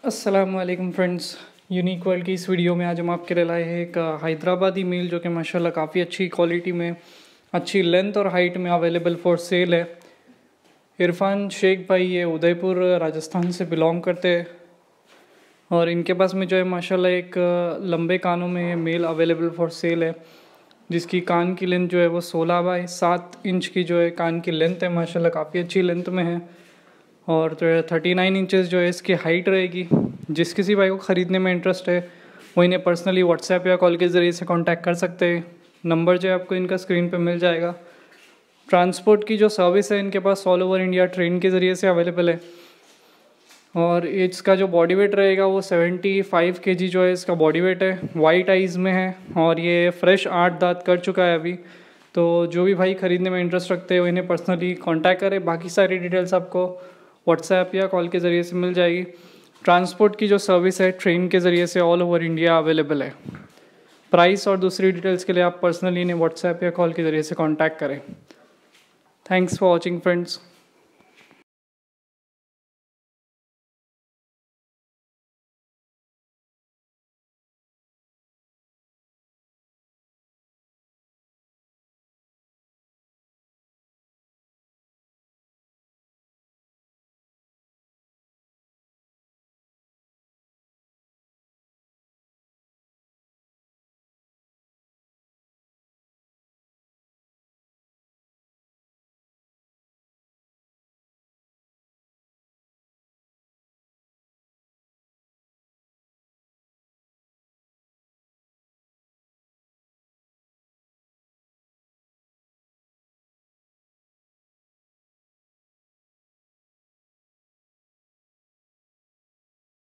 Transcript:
अस्सलामुअलैकुम friends, unique world की इस वीडियो में आज हम आपके लिए लाए हैं एक हैदराबादी मील जो कि माशाल्लाह काफ़ी अच्छी क्वालिटी में, अच्छी लेंथ और हाइट में अवेलेबल फॉर सेल है। इरफान शेख भाई ये उदयपुर राजस्थान से बिलोंग करते हैं और इनके पास में जो है माशाल्लाह एक लंबे कानों में मेल अवेलेबल फॉर सेल है, जिसकी कान की लेंथ जो है वो 16 बाई 7 इंच की जो है कान की लेंथ है। माशाल्लाह काफ़ी अच्छी लेंथ में है और 39 इंचेस जो है इसकी हाइट रहेगी। जिस किसी भाई को ख़रीदने में इंटरेस्ट है वो इन्हें पर्सनली व्हाट्सएप या कॉल के ज़रिए से कांटेक्ट कर सकते हैं। नंबर जो है आपको इनका स्क्रीन पे मिल जाएगा। ट्रांसपोर्ट की जो सर्विस है इनके पास ऑल ओवर इंडिया ट्रेन के ज़रिए से अवेलेबल है और इसका जो बॉडी वेट रहेगा वो 75 kg जो है इसका बॉडी वेट है। वाइट आइज़ में है और ये फ्रेश 8 दांत कर चुका है अभी। तो जो भी भाई ख़रीदने में इंटरेस्ट रखते हैं वो इन्हें पर्सनली कांटेक्ट करें। बाकी सारी डिटेल्स आपको व्हाट्सएप या कॉल के ज़रिए से मिल जाएगी। ट्रांसपोर्ट की जो सर्विस है ट्रेन के ज़रिए से ऑल ओवर इंडिया अवेलेबल है। प्राइस और दूसरी डिटेल्स के लिए आप पर्सनली इन्हें व्हाट्सएप या कॉल के ज़रिए से कांटेक्ट करें। Thanks for watching friends.